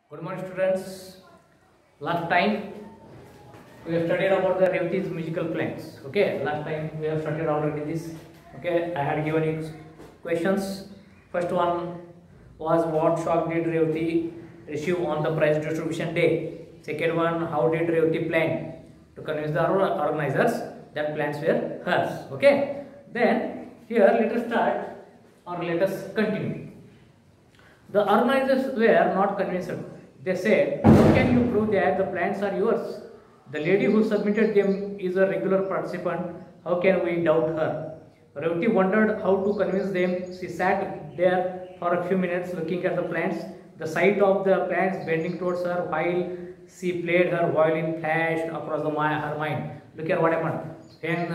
Good morning, students. Last time we have studied about the Revati's musical plans. Okay, last time we have studied already this. Okay, I had given you questions. First one was what shock did Revati receive on the prize distribution day? Second one, how did Revati plan to convince the organizers that plans were hers? Okay, then here let us start or let us continue. The organizers were not convinced. They said, how can you prove that the plans are yours? The lady who submitted them is a regular participant. How can we doubt her? Revati wondered how to convince them. She sat there for a few minutes looking at the plants. The sight of the plants bending towards her while she played her violin flashed across her mind. Look here what happened. When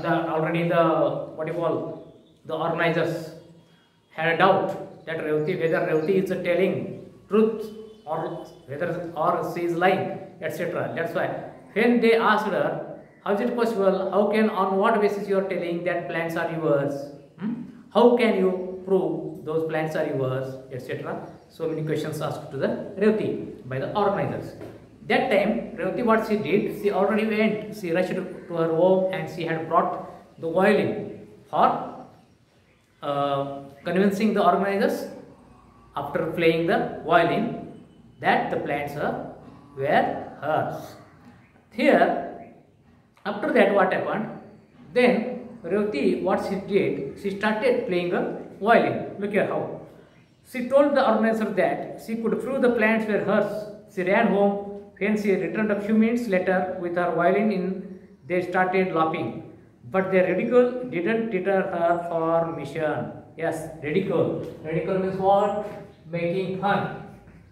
the organizers had a doubt that whether Revati is telling truth or she is lying, etc. That's why when they asked her, how is it possible? On what basis you are telling that plants are yours? How can you prove those plants are yours, etc. So many questions asked to the Revati by the organizers. That time, Revati what she did, she already went, she rushed to her home and she had brought the violin for convincing the organizers after playing the violin that the plants were hers. Here, after that what happened? Then Revati, what she did, she started playing a violin. Look here how. She told the organizer that she could prove the plants were hers. She ran home. When she returned a few minutes later with her violin in, they started laughing. But their ridicule didn't deter her for mission. Yes, ridicule. Ridicule means what? Making fun.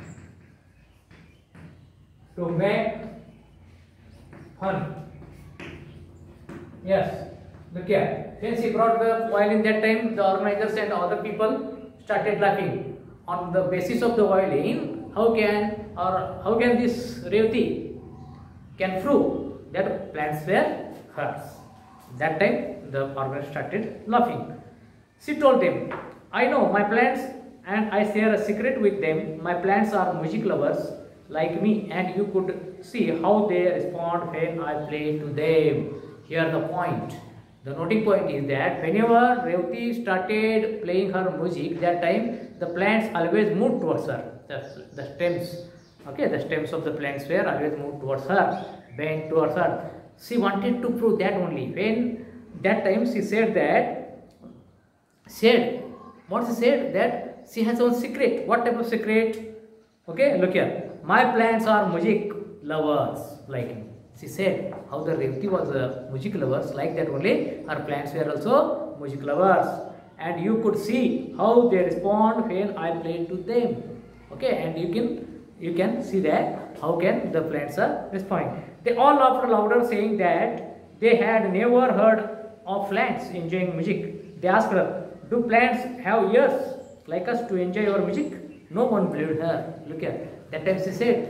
To make fun. Yes. Look here. When she brought the violin that time, the organizers and other people started laughing. On the basis of the violin, how can this Revati can prove that plants were hers? That time the organizer started laughing. She told them, I know my plants and I share a secret with them. My plants are music lovers like me, and you could see how they respond when I play to them. Here the point. The noting point is that whenever Revati started playing her music, that time the plants always moved towards her. The stems, okay, the stems of the plants were always moved towards her, bent towards her. She wanted to prove that only. When that time she said that, that she has one secret. What type of secret? Okay, look here. My plants are music lovers like me. She said how the Revati was a music lovers, like that only her plants were also music lovers. And you could see how they respond when I played to them. Okay, and you can see that how can the plants are responding. They all laughed louder, saying that they had never heard of plants enjoying music. They asked her, do plants have ears like us to enjoy your music? No one believed her. Look here. That time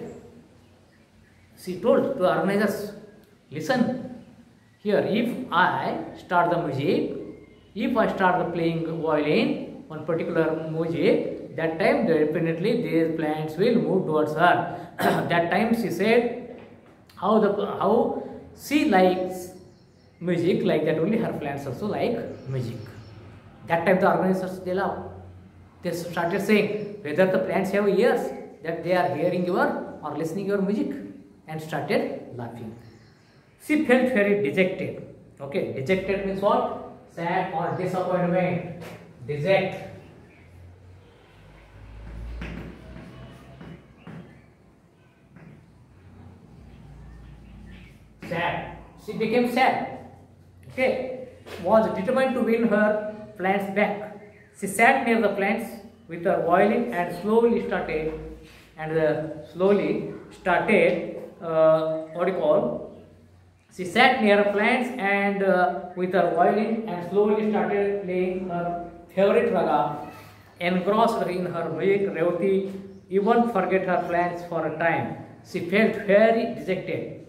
she told to the organizers, listen, here if I start the music, if I start playing violin, one particular music, that time definitely these plants will move towards her. That time she said how she likes music, like that only her plants also like music. That time the organizers they laugh. They started saying whether the plants have ears that they are hearing your or listening your music, and started laughing. She felt very dejected. Okay, dejected means what? Sad or disappointment. Deject. Sad. She became sad. Okay, was determined to win her plants back. She sat near the plants with her violin and slowly started she sat near plants and with her violin and slowly started playing her favorite raga. Engrossed in her music, Revati even forget her plans for a time. She felt very dejected.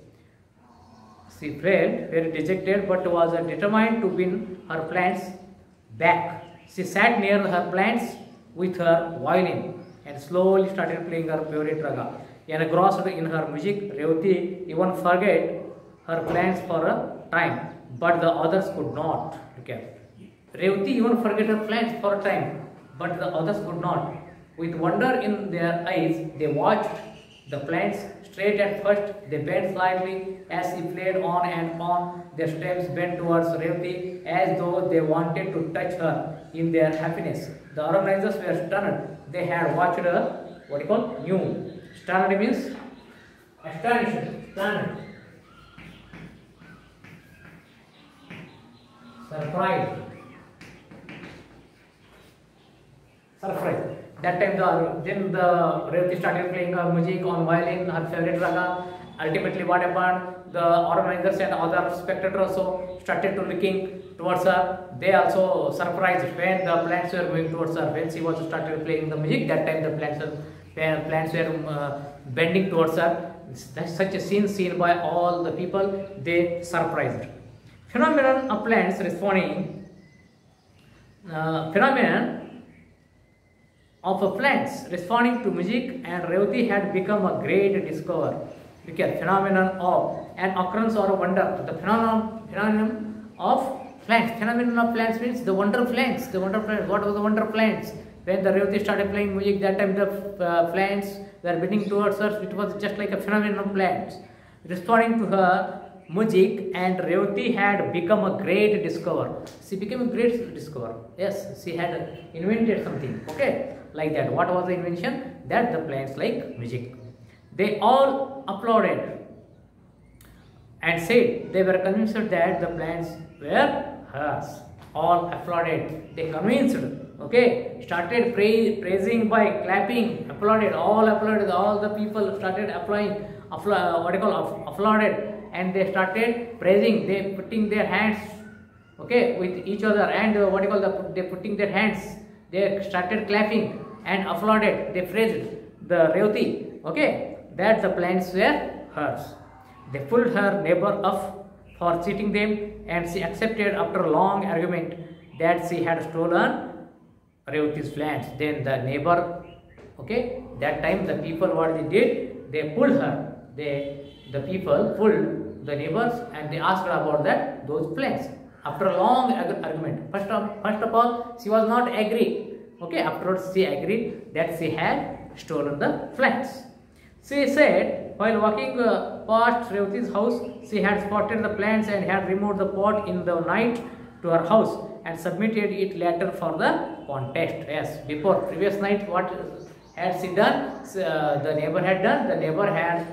But was determined to win her plants back. She sat near her plants with her violin and slowly started playing her favorite raga. Engrossed in her music, Revati even forget her plans for a time, but the others could not. Okay. Revati even forget her plans for a time, but the others could not. With wonder in their eyes, they watched the plants straight at first. They bent slightly as he played on and on. Their stems bent towards Revati as though they wanted to touch her in their happiness. The organizers were stunned. They had watched a what you call new. Stunned means astonished, stunned, surprised. Surprise. That time then the Revati started playing her music on violin, her favorite raga. Ultimately, what happened? The organizers and other spectators also started to looking towards her. They also surprised when the plants were moving towards her. When she was started playing the music, that time the plants were bending towards her. That's such a scene seen by all the people. They surprised. Phenomenon of plants responding. Phenomenon of plants responding to music and Revati had become a great discovery. Because phenomenon of an occurrence or a wonder. The phenomenon of plants. Phenomenon of plants means the wonder plants. The wonder plants. What was the wonder plants? When the Revati started playing music, that time the plants were bending towards her. It was just like a phenomenon of plants responding to her music, and Revati had become a great discoverer. She became a great discoverer. Yes, she had invented something. Okay, like that. What was the invention? That the plants like music. They all applauded and said they were convinced that the plants were hers. All applauded. They convinced. Okay, started praising by clapping. Applauded. All applauded. All the people started applauding. Applauded. And they started praising. They putting their hands, okay, with each other, and they putting their hands. They started clapping and applauded. They praised the Revati, okay, that the plants were hers. They pulled her neighbor up for cheating them, and she accepted after a long argument that she had stolen Revati's plants. Then the neighbor, okay, that time the people what they did, they pulled her. The people pulled the neighbors and they asked her about those plants. After a long argument, first of all, she was not agree. Okay, afterwards she agreed that she had stolen the plants. She said while walking past Revati's house, she had spotted the plants and had removed the pot in the night to her house and submitted it later for the contest. Yes, before previous night, what had she done? The neighbor had done. The neighbor had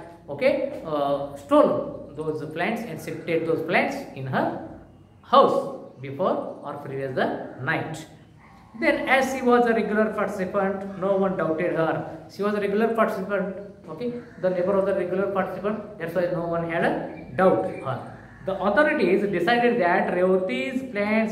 stolen those plants and shifted those plants in her house before or previous the night. Then, as she was a regular participant, no one doubted her. She was a regular participant. Okay, the neighbor was a regular participant. That's why no one had a doubt her. The authorities decided that Revati's plants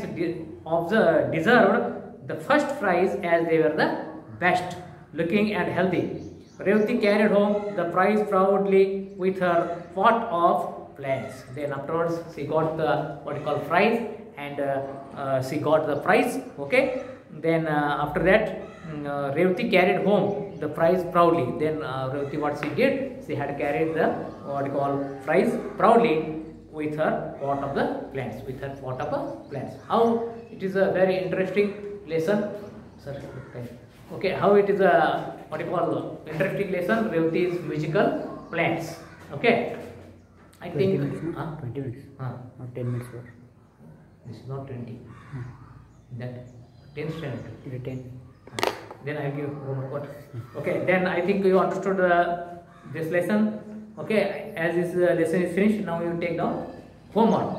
deserved the first prize as they were the best looking and healthy. Revati carried home the prize proudly with her pot of plants. Then afterwards she got the prize, and she got the prize. Okay. Then after that Revati carried home the prize proudly. Then Revati what she did? She had carried the prize proudly with her pot of the plants. With her pot of the plants. How it is a very interesting lesson. Sir, okay, how it is a interesting lesson. Revati's musical plants. Okay, I 20 think minutes, no? 20 minutes. Not 10 minutes. This is not 20. That 10 standard. 10. Then I give homework. Okay, then I think you understood this lesson. Okay, as this lesson is finished, now you take down homework.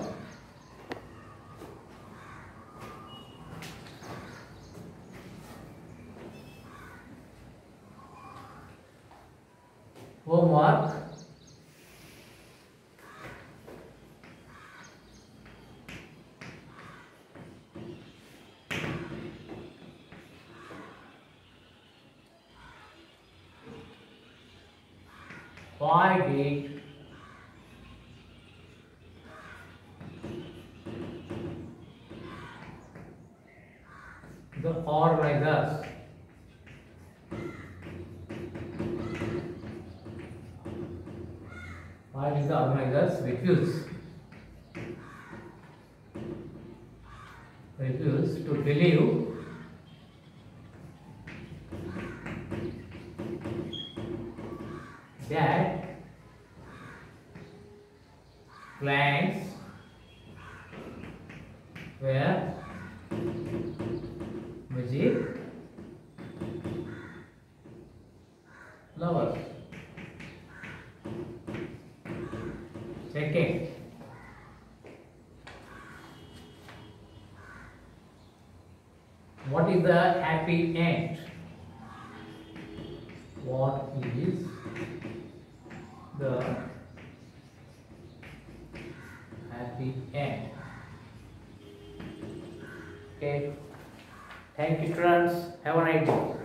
Homework. Why did the organizers What is the organizers refuse to believe that plants were music lovers. Second, what is the happy end? What is the happy end? Okay. Thank you, friends. Have a nice day.